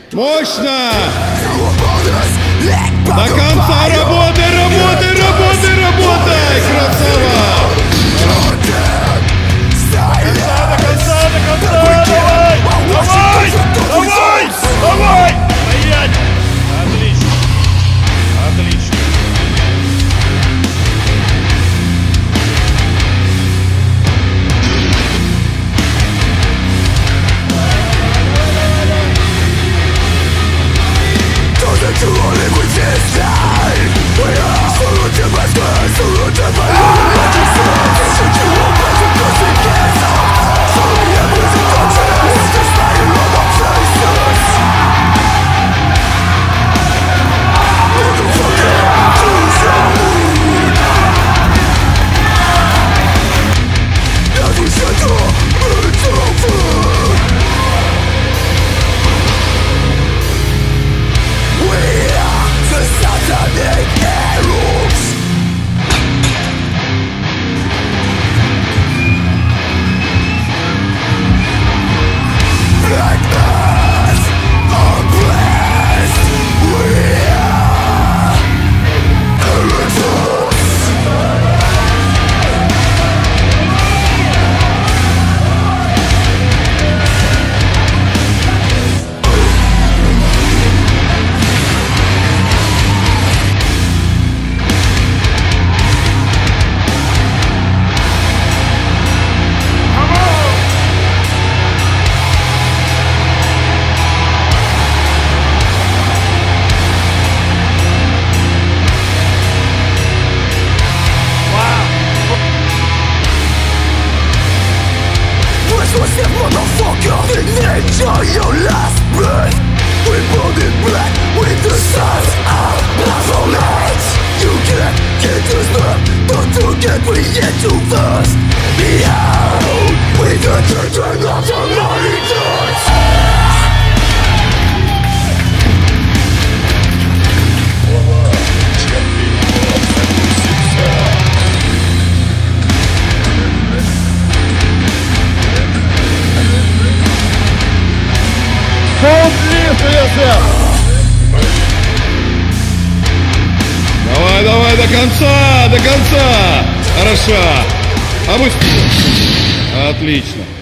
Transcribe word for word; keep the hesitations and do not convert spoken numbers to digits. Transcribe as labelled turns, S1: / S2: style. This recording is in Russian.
S1: Мощно! До конца работай, работай, работай, работай! Красава!
S2: До конца, до конца! Давай! Давай! Давай! Давай! Стоять! Отлично! Отлично!
S3: Enjoy your last breath. We burn it black with the sons of Baphomet. You can't get us back, don't forget we yet to first. Behold, with the children of the monitors.
S1: Давай, давай, до конца, до конца. Хорошо. Опусти. Отлично.